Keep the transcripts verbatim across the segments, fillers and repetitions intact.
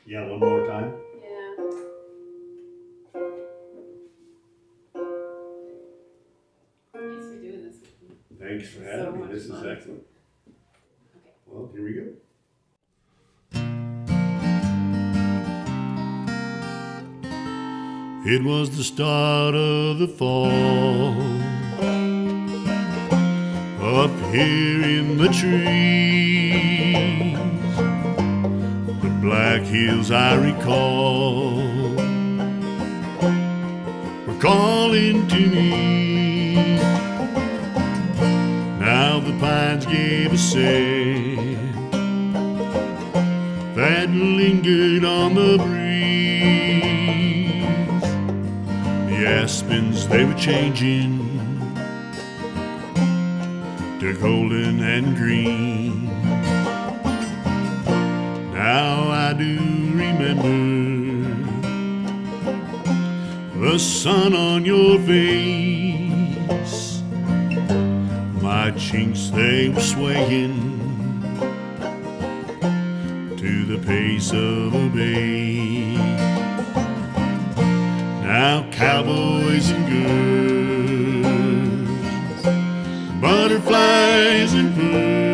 Yeah, one more time. Yeah. Thanks for doing this with me. Thanks for having So me. much This is fun. excellent. Okay. Well, here we go. It was the start of the fall, up here in the trees, the black hills I recall were calling to me. Now the pines gave a scent that lingered on the breeze. The aspens, they were changing to golden and green. Now I do remember the sun on your face. My cheeks, they were swaying to the pace of a bay. Now cowboys and girls, butterflies and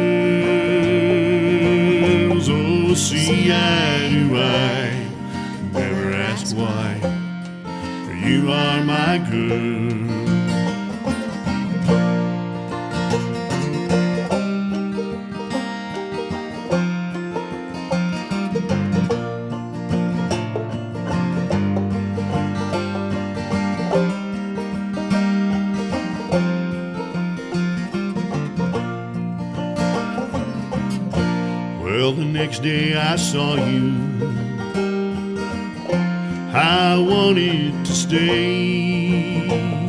pearls, oh, see eye to eye, never ask why, for you are my girl. Well, the next day I saw you, I wanted to stay,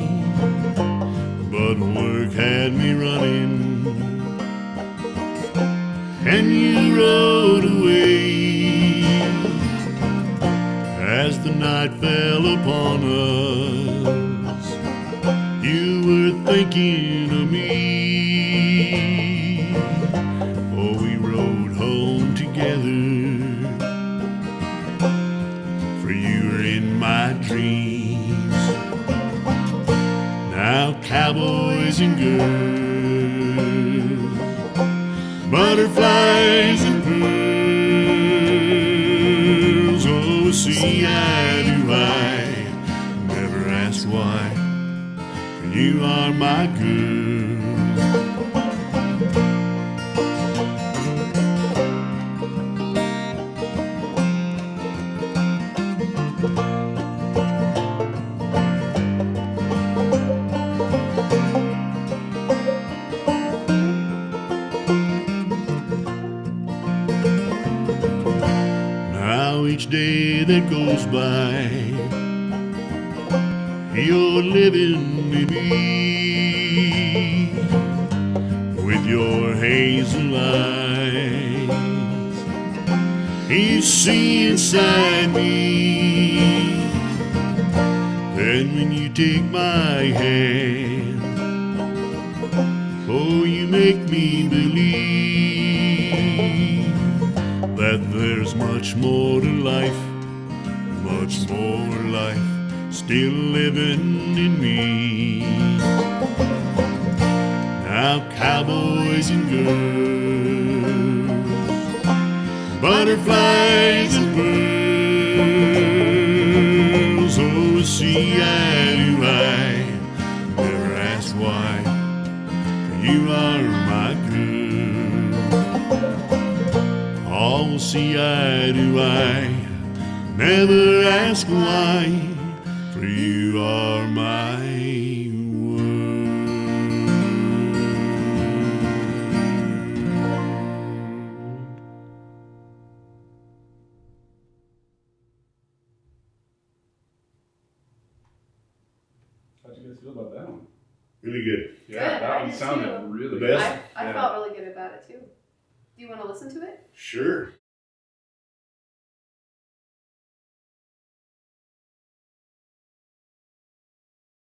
but work had me running, and you rode away. As the night fell upon us, you were thinking of me. Oh, we rode home together, for you were in my dreams. Now cowboys and girls, butterflies and pearls, oh, see eye to eye, never ask why, for you are my girl. Now each day that goes by, you're living in me with your hazel eyes. You see inside me. Then when you take my hand, oh, you make me believe that there's much more to life, much more life still living in me. Now cowboys and girls, butterflies and pearls, oh, see eye to eye, never ask why, you are my girl. Oh, see eye to eye, never ask why, for you are my How'd you guys feel about that one? really good. Yeah, Good, that I one did sounded too. really The good. best? I, I Yeah. felt really good about it too. Do you want to listen to it? Sure.